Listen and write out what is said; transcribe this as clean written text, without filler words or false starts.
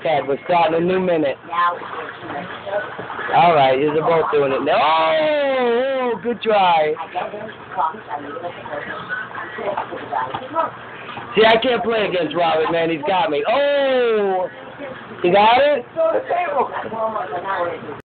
Ted. We're starting a new minute. Now. All right, you're both doing it now. Oh, good try. See, I can't play against Robert, man. He's got me. Oh, you got it?